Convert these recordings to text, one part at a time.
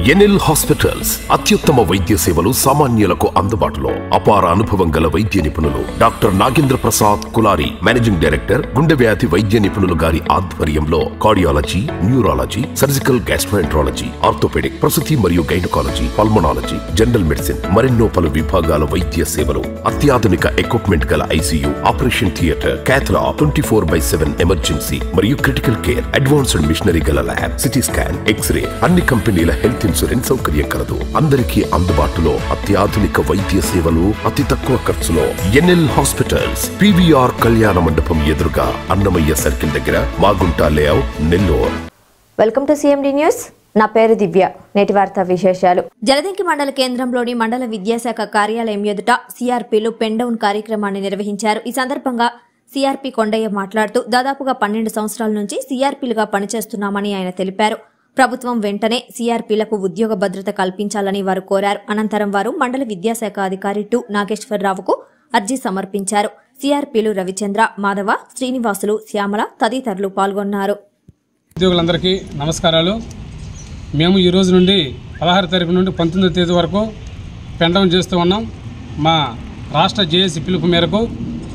NL hospitals అత్యుత్తమ వైద్య సేవలు సామాన్యులకు అందుబాటులో. అపార అనుభవం గల వైద్య నిపుణులు doctor Nagendra Prasad Kulari, managing director, గుండె వ్యాధి వైద్య నిపుణులు గారి ఆధ్వర్యంలో cardiology, neurology, surgical gastroenterology, orthopedic, ప్రసూతి మరియు గైనకాలజీ, పల్మనాలజీ, జనరల్ మెడిసిన్ మరెన్నో పలు విభాగాల వైద్య సేవలు. అత్యాధునిక ఎక్విప్మెంట్ గల ICU, operation theatre, cath lab, 24/7 emergency మరియు క్రిటికల్ కేర్, అడ్వాన్స్డ్ మిషనరీ గల ల్యాబ్, సిటీ స్కాన్, ఎక్స్రే, అన్ని కంపెనీల హెల్త్ ఇన్సూరెన్స్ సౌకర్యం కలదు. అందరికీ అందుబాటులో అత్యాధునిక వైద్య సేవలు అతి తక్కువ ఖర్చులో. ఎన్ఎల్ హాస్పిటల్స్, పీవీఆర్ కళ్యాణ మండపం ఎదురుగా, అన్నమయ్య సర్కిల్ దగ్గర, Magunta layout, Nellore. Welcome to CMD news. నా పేరు దివ్య. నేటి వార్తా విశేషాలు. జలదంకి మండల కేంద్రంలోని మండల విద్యాశాఖ కార్యాలయం ఎదుట సిఆర్పీలు పెన్ డౌన్ కార్యక్రమాన్ని నిర్వహించారు. ఈ సందర్భంగా సిఆర్పీ కొండయ్య మాట్లాడుతూ దాదాపుగా 12 సంవత్సరాల నుంచి సిఆర్పీలుగా పనిచేస్తున్నామని ఆయన తెలిపారు. ప్రభుత్వం వెంటనే సిఆర్పీలకు ఉద్యోగ భద్రత కల్పించాలని వారు కోరారు. అనంతరం వారు మండల విద్యాశాఖ అధికారి టు నాగేశ్వరరావుకు అర్జీ సమర్పించారు. సిఆర్పీలు రవిచంద్ర, మాధవ, శ్రీనివాసులు, శ్యామల తదితరులు పాల్గొన్నారు. ఉద్యోగులందరికీ నమస్కారాలు. మేము ఈ రోజు నుండి 16 తారీఖు నుండి 19వ తేదీ వరకు పెన్ డౌన్ చేస్తూ ఉన్నాం. మా రాష్ట్ర జేఏసీ పిలుపు మేరకు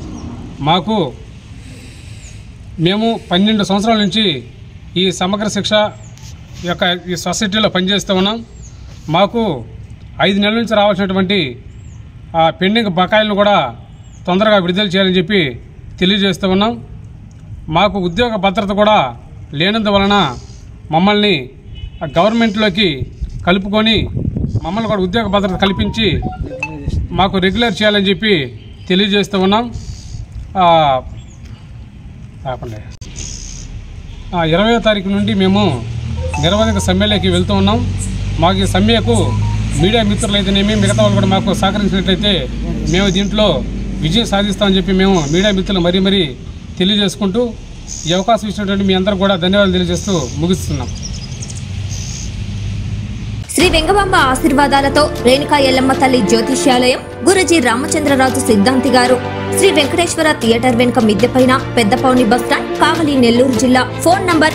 మేము 12 సంవత్సరాల నుంచి ఈ సమగ్ర శిక్ష ఈ సొసైటీలో పనిచేస్తూ ఉన్నాం. మాకు 5 నెలల నుంచి రావాల్సినటువంటి పెండింగ్ బకాయిలను కూడా తొందరగా విడుదల చేయాలని చెప్పి తెలియజేస్తూ ఉన్నాం. మాకు ఉద్యోగ భద్రత కూడా లేనందువలన మమ్మల్ని గవర్నమెంట్లోకి కలుపుకొని మమ్మల్ని కూడా ఉద్యోగ భద్రత కల్పించి మాకు రెగ్యులర్ చేయాలని చెప్పి తెలియజేస్తూ ఉన్నాం. 20వ తారీఖు నుండి మేము నిరవధిక సమ్మెలోకి వెళ్తూ ఉన్నాం. మాకు ఈ సమ్మెకు మీడియా మిత్రులైతేనేమి మిగతా వాళ్ళు కూడా మాకు సహకరించినట్లయితే మేము దీంట్లో విజయం సాధిస్తామని చెప్పి మేము మీడియా మిత్రులు మరీ తెలియజేసుకుంటూ ఈ అవకాశం ఇచ్చినటువంటి మీ అందరూ కూడా ధన్యవాదాలు తెలియజేస్తూ ముగిస్తున్నాం. శ్రీ వెంగబాంబ ఆశీర్వాదాలతో రేణుకా ఎల్లమ్మ తల్లి జ్యోతిష్యాలయం, గురుజీ రామచంద్రరాజు సిద్ధాంతి గారు, శ్రీ వెంకటేశ్వర థియేటర్ వెనుక మిద్దెపైన, పెద్దపౌని బస్టాండ్, కావలి, నెల్లూరు జిల్లా. Phone number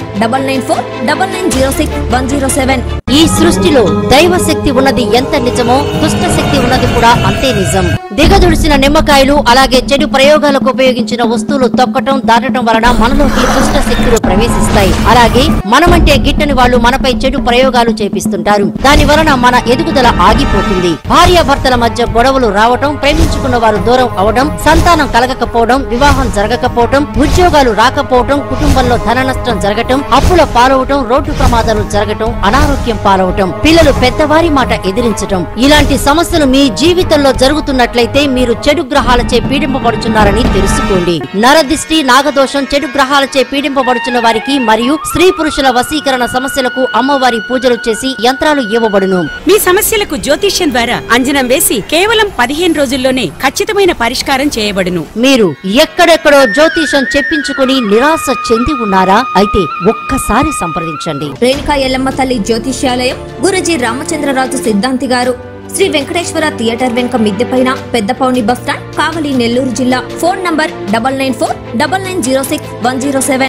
9949906107. ఈ సృష్టిలో దైవ శక్తి ఉన్నది ఎంత నిజమో దుష్ట శక్తి ఉన్నది కూడా అంతే నిజం. దిగదుడిసిన నిమ్మకాయలు, అలాగే చెడు ప్రయోగాలకు ఉపయోగించిన వస్తువులు తొక్కటం, దాటడం వలన మనలోకి దుష్ట శక్తులు ప్రవేశిస్తాయి. అలాగే మనమంటే గిట్టని వాళ్ళు మనపై చెడు ప్రయోగాలు చేపిస్తుంటారు. దాని వలన మన ఎదుగుదల ఆగిపోతుంది. భార్యాభర్తల మధ్య గొడవలు రావటం, ప్రేమించుకున్న వారు దూరం అవడం, సంతానం కలగకపోవడం, వివాహం జరగకపోవడం, ఉద్యోగాలు రాకపోవడం, కుటుంబంలో ధన నష్టం జరగటం, అప్పుల పాలవటం, రోడ్డు ప్రమాదాలు జరగటం, అనారోగ్యం పాలవటం, పిల్లలు పెద్దవారి మాట ఎదిరించటం, ఇలాంటి సమస్యలు మీ జీవితంలో జరుగుతున్నట్లయితే మీరు చెడు గ్రహాలచే పీడింపబడుచున్నారని తెలుసుకోండి. నరదిష్టి, నాగదోషం, చెడు గ్రహాలచే పీడింపబడుచున్న వారికి మరియు స్త్రీ పురుషుల వశీకరణ సమస్యలకు అమ్మవారి పూజలు చేసి యంత్రాలు ఇవ్వబడును. మీ సమస్యలకు జ్యోతిష్యం ద్వారా అంజనం వేసి కేవలం 15 రోజుల్లోనే ఖచ్చితమైన పరిష్కారం చేయబడును. మీరు ఎక్కడెక్కడో జ్యోతిషం చెప్పించుకుని నిరాశ చెంది ఉన్నారా? అయితే ఒక్కసారి సంప్రదించండి. రేణుకా ఎల్లమ్మ తల్లి జ్యోతిష్యాలయం, గురుజీ రామచంద్రరాజు సిద్ధాంతి గారు, శ్రీ వెంకటేశ్వర థియేటర్ వెనుక మిద్దెపైన, పెద్దపౌని బస్టాండ్, కావలి, నెల్లూరు జిల్లా. Phone number 9949906107.